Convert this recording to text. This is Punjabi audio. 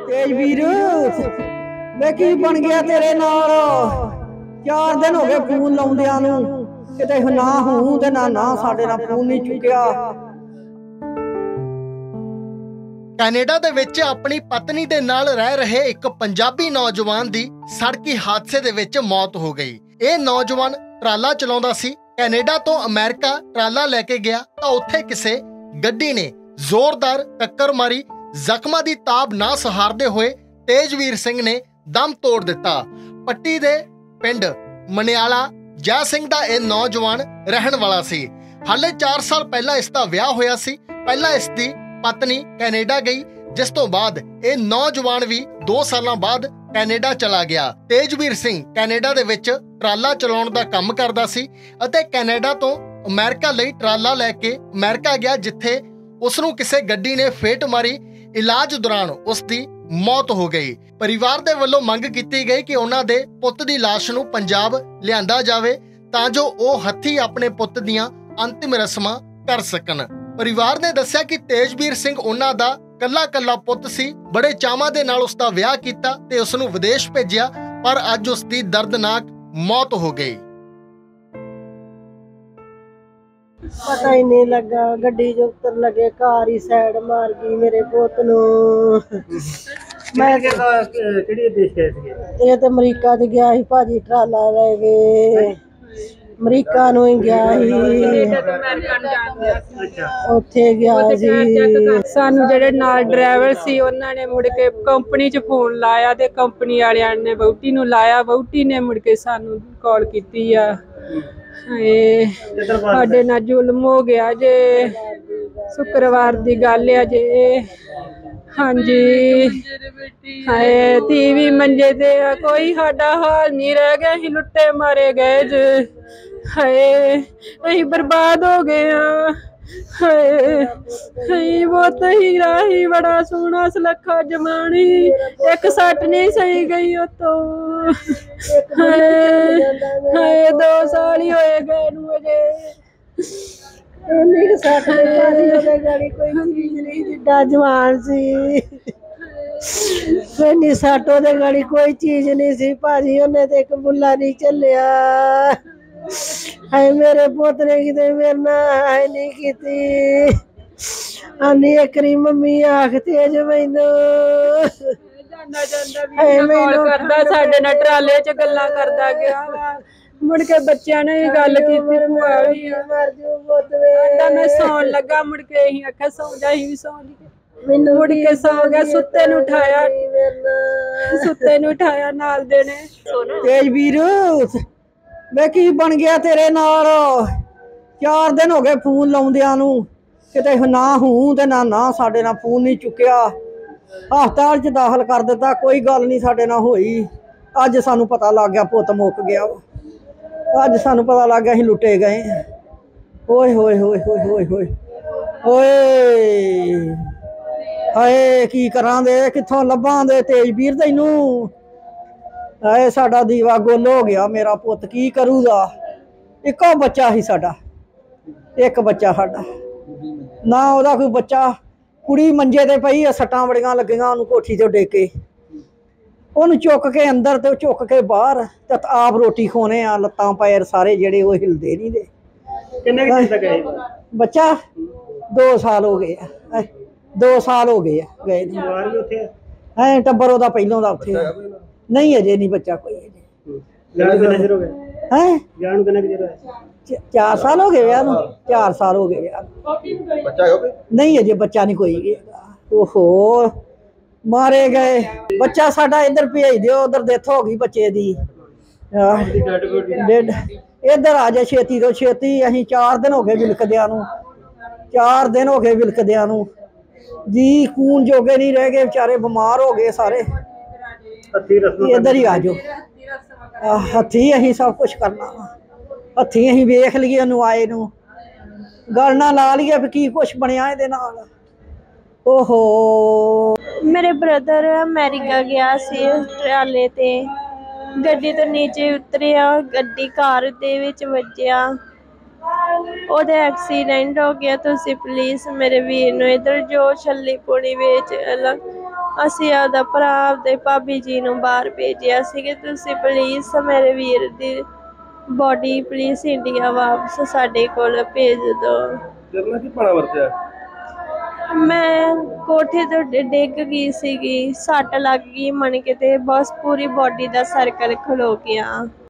तेजवीर वे की बन गया तेरे नाल 4 दिन हो गए फोन लाउंदियां नूं किते ना हूं ते ना साडे नाल फोन नहीं चुक्या। ਕੈਨੇਡਾ ਦੇ ਵਿੱਚ ਆਪਣੀ ਪਤਨੀ ਦੇ ਨਾਲ ਰਹਿ ਰਹੇ ਇੱਕ ਪੰਜਾਬੀ ਨੌਜਵਾਨ ਦੀ ਸੜਕੀ ਹਾਦਸੇ ਦੇ ਵਿੱਚ ਮੌਤ ਹੋ ਗਈ। ਇਹ ਨੌਜਵਾਨ ਟਰਾਲਾ ਚਲਾਉਂਦਾ ਸੀ। ਕੈਨੇਡਾ ਤੋਂ ਅਮਰੀਕਾ ਟਰਾਲਾ ਲੈ ਕੇ ਗਿਆ ਤਾਂ ਉੱਥੇ ਕਿਸੇ ਗੱਡੀ ਨੇ ਜ਼ੋਰਦਾਰ ਟੱਕਰ ਮਾਰੀ। ਜ਼ਖਮਾਂ ਦੀ ਤਾਬ ਨਾ ਸਹਾਰਦੇ ਹੋਏ ਤੇਜਵੀਰ ਸਿੰਘ ਨੇ ਦਮ ਤੋੜ ਦਿੱਤਾ। ਪੱਟੀ ਦੇ ਪਿੰਡ ਮਨਿਆਲਾ ਜੈ ਸਿੰਘ ਦਾ ਇਹ ਨੌਜਵਾਨ ਰਹਿਣ ਵਾਲਾ ਸੀ। ਹਾਲੇ 4 ਸਾਲ ਪਹਿਲਾਂ ਇਸ ਦਾ ਵਿਆਹ ਹੋਇਆ ਸੀ। ਪਹਿਲਾਂ ਇਸ ਦੀ ਪਤਨੀ ਕੈਨੇਡਾ ਗਈ, ਜਿਸ ਤੋਂ ਬਾਅਦ ਇਹ ਨੌਜਵਾਨ ਵੀ 2 ਸਾਲਾਂ ਬਾਅਦ ਕੈਨੇਡਾ ਚਲਾ ਗਿਆ। ਤੇਜਵੀਰ ਸਿੰਘ ਕੈਨੇਡਾ ਦੇ ਵਿੱਚ ਟਰਾਲਾ ਚਲਾਉਣ ਦਾ ਕੰਮ ਕਰਦਾ ਸੀ ਅਤੇ ਕੈਨੇਡਾ ਤੋਂ ਅਮਰੀਕਾ ਲਈ ਟਰਾਲਾ ਲੈ ਕੇ ਅਮਰੀਕਾ ਗਿਆ, ਜਿੱਥੇ ਉਸ ਨੂੰ ਕਿਸੇ ਗੱਡੀ ਨੇ ਫੇਟ ਮਾਰੀ। ਇਲਾਜ ਦੌਰਾਨ ਉਸ ਦੀ ਮੌਤ ਹੋ ਗਈ। ਪਰਿਵਾਰ ਦੇ ਵੱਲੋਂ ਮੰਗ ਕੀਤੀ ਗਈ ਕਿ ਉਹਨਾਂ ਦੇ ਪੁੱਤ ਦੀ ਲਾਸ਼ ਨੂੰ ਪੰਜਾਬ ਲਿਆਂਦਾ ਜਾਵੇ ਤਾਂ ਜੋ ਉਹ ਹੱਥੀਂ ਆਪਣੇ ਪੁੱਤ ਦੀਆਂ ਅੰਤਿਮ ਰਸਮਾਂ ਕਰ ਸਕਣ। ਪਰਿਵਾਰ ਨੇ ਦੱਸਿਆ ਕਿ ਤੇਜਵੀਰ ਸਿੰਘ ਉਹਨਾਂ ਦਾ ਕੱਲਾ ਪੁੱਤ ਸੀ। ਬੜੇ ਚਾਵਾਂ ਦੇ ਨਾਲ ਉਸ ਦਾ ਵਿਆਹ ਕੀਤਾ ਤੇ ਉਸ ਨੂੰ ਵਿਦੇਸ਼ ਭੇਜਿਆ, ਪਰ ਅੱਜ ਉਸ ਦੀ ਦਰਦਨਾਕ ਮੌਤ ਹੋ ਗਈ। पता ही नहीं लगा, गड्डी जो उतर लगे कार ही साइड मार गई मेरे पुत नूं। मैं ये तो अमरीका च गया ही भाजी, ट्राला ले गए अमरीका नूं ही गया ही, उत्थे गया सी। सानू जेहड़े नाल ड्राइवर सी उन्हां ने मुड़ के कंपनी च फोन लाया ते कंपनी वालियां ने वहुटी नूं लाया। वहुटी ने मुड़ के सानू कॉल कीती आ, ਸਾਡੇ ਨਾਲ ਜ਼ੁਲਮ ਹੋ ਗਿਆ ਜੇ। ਸ਼ੁੱਕਰਵਾਰ ਦੀ ਗੱਲ ਆ ਜੇ। ਹਾਂਜੀ ਹਾਏ ਧੀ ਵੀ ਮੰਜੇ ਤੇ ਆ, ਕੋਈ ਸਾਡਾ ਹਾਲ ਨਹੀਂ ਰਹਿ ਗਿਆ। ਅਸੀਂ ਲੁੱਟੇ ਮਾਰੇ ਗਏ ਜੇ। ਹਾਏ ਅਸੀਂ ਬਰਬਾਦ ਹੋ ਗਏ ਆ। ਹਾਏ ਅਸੀਂ ਬਹੁਤ ਹੀਰਾ ਹੀ ਬੜਾ ਸੋਹਣਾ ਸੁਲੱਖਾ ਜਮਾਣੀ, ਇੱਕ ਸੱਟ ਨਹੀਂ ਸਹੀ ਗਈ ਉਤੋਂ। ਹਾਏ 2 ਸਾਲ ਹੀ ਹੋਏ ਗਏ ਨੂੰ ਅਜੇ। ਇੰਨੀ ਸੱਟ ਉਹਦੇ ਗਾੜੀ ਕੋਈ ਚੀਜ਼ ਨਹੀਂ, ਜਿੱਡਾ ਜਵਾਨ ਸੀ। ਇੰਨੀ ਸੱਟ ਉਹਦੇ ਗਾੜੀ ਕੋਈ ਚੀਜ਼ ਨਹੀਂ ਸੀ ਭਾਜੀ। ਉਹਨੇ ਤੇ ਇੱਕ ਬੁੱਲਾ ਨਹੀਂ ਚੱਲਿਆ। ਹਾਏ ਮੇਰੇ ਪੁੱਤ ਨੇ ਕਿਤੇ ਮੇਰੇ ਨਾਲ ਹਾਏ ਨਹੀਂ ਕੀਤੀ। ਆਨੀ ਇੱਕ ਮੰਮੀ ਆਖ ਤੇਜ ਮੈਨੂੰ ਕਰਦਾ, ਸਾਡੇ ਨਾਲ ਟਰਾਲੇ ਚ ਗੱਲਾਂ ਕਰਦਾ ਗਿਆ। ਮੁੜ ਕੇ ਬੱਚਿਆਂ ਨੇ ਵੀ ਗੱਲ ਕੀਤੀ, ਭੂਆ ਵੀ ਮਰ ਜੂ ਪੁੱਤ ਵੇ। ਮੈਂ ਸੌਣ ਲੱਗਾ, ਮੁੜ ਕੇ ਅਸੀਂ ਆਖਿਆ ਸੌਂ ਜਾ, ਅਸੀਂ ਵੀ ਸੌਂ ਗਏ। ਮੁੜ ਕੇ ਸੌ ਗਿਆ। ਸੁੱਤੇ ਨੂੰ ਉਠਾਇਆ ਨਾਲ ਦੇ ਨੇ। तेजवीर वे की बन गया तेरे नाल 4 दिन हो गए फोन लाउंदियां नूं किते ना हूं ते ना साडे नाल फोन नहीं चुक्या। हस्पताल च दाखल कर दिता, कोई गल नहीं साडे नाल होई। अज सानू पता लग गया पुत मुक गया। अज सानू पता लग गया असीं लुटे गए। होए होए होए होए होए होए होए हाए की करां दे, कित्थों लभां दे तेजवीर तैनूं। हाए साडा दीवा गुल हो गया। मेरा पुत की करूगा। इक्को बच्चा ही साडा, एक बच्चा साडा ना ओहदा कोई बच्चा। कुड़ी मंजे ते पई, सट्टां बड़ियां लगियां ओनू कोठी ते डेके। ओनू चुक के अंदर ते चुक के बाहर ते आप रोटी खोने आ। लत्तां पैर सारे जेहड़े वो हिलदे नहीं दे। किन्ने दिन तक गए बच्चा? 2 साल हो गए। 2 साल हो गए गए। है टब्बर ओहदा पहिलों दा उत्थे नहीं, अजे नहीं बच्चा कोई। है 4 साल हो गए यार, 4 साल हो गए यार। नहीं अजे बच्चा नहीं कोई। ओहो मारे गए। बच्चा साडा इधर भेज दियो, उधर डेथ हो गई बच्चे दी। इधर आ जा छेती तो छेती। असीं 4 दिन हो गए विलकदियां नूं, 4 दिन हो गए विलकदियां नूं जी। खून जोगे नहीं रह गए बेचारे, बीमार हो गए सारे। इधर ही आ जाओ। हथी असीं सब कुछ करना, हथी असीं वेख लीए ओनू आए नूं, गल ना ला लीए भी की कुछ बनया इहदे नाल। ओहो मेरे ब्रदर अमेरिका गया सी ट्राले ते, गड्डी तो नीचे उतरिया, गड्डी कार दे विच वज्जिया। ओहदा एक्सीडेंट हो गया। तुसीं प्लीज़ मेरे वीर नूं इधर जो छल्ली पुड़ी विच ਅਸੀਂ ਆਪਦਾ ਭਰਾ ਆਪਦੇ ਭਾਬੀ ਜੀ ਨੂੰ ਬਾਹਰ ਭੇਜਿਆ ਸੀ ਕਿ ਤੁਸੀਂ ਪਲੀਜ਼ ਮੇਰੇ ਵੀਰ ਦੀ ਬੋਡੀ ਪਲੀਜ਼ ਇੰਡੀਆ ਵਾਪਸ ਸਾਡੇ ਕੋਲ ਭੇਜ ਦਿਓ। ਤੇਰੇ ਨਾਲ ਕੀ ਪਾਣਾ ਵਰਤਿਆ? ਮੈਂ ਕੋਠੇ ਤੋਂ ਡਿੱਗ ਗਈ ਸੀਗੀ, ਸੱਟ ਲੱਗ ਗਈ ਮਣਕੇ ਤੇ, ਬਸ ਪੂਰੀ ਬੋਡੀ ਦਾ ਸਰਕਲ ਖਲੋ ਗਿਆ।